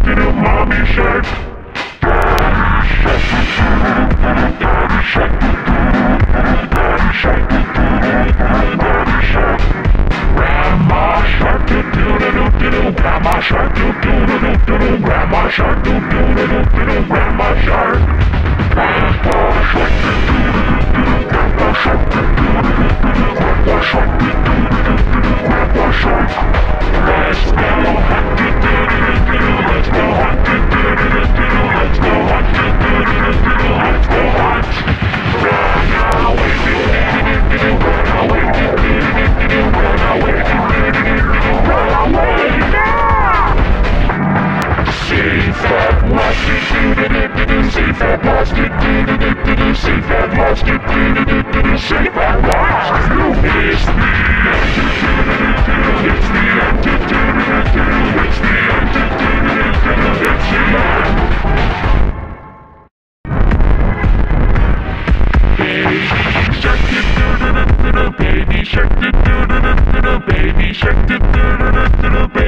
mommy shark. Daddy shark, daddy shark, daddy shark. Grandma shark, grandma shark, grandma shark, grandma shark. Grandpa shark, grandpa shark, grandpa shark, grandpa shark. Let's go hunt, let's go hunt, let's go hunt, let's go hunt. Run away, run away, run away, run away now! Save that plastic, save that plastic, save that plastic, save that plastic. It's the antidote, it's the antidote, it's the antidote, it's the Baby shark, baby shark, baby shark,